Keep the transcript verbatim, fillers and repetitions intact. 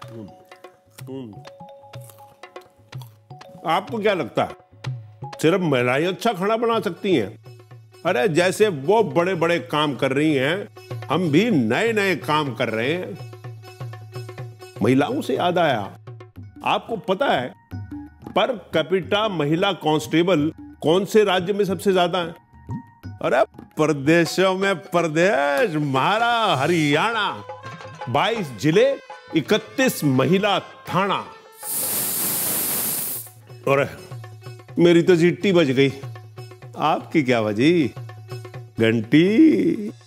आपको क्या लगता है सिर्फ महिलाएं अच्छा खाना बना सकती हैं? अरे जैसे वो बड़े बड़े काम कर रही हैं, हम भी नए नए काम कर रहे हैं। महिलाओं से याद आया, आपको पता है पर कैपिटा महिला कांस्टेबल कौन से राज्य में सबसे ज्यादा है? अरे प्रदेशों में प्रदेश हमारा हरियाणा, बाईस जिले, इकतीस महिला थाना। और मेरी तो चिट्ठी बज गई, आपकी क्या बजी? घंटी।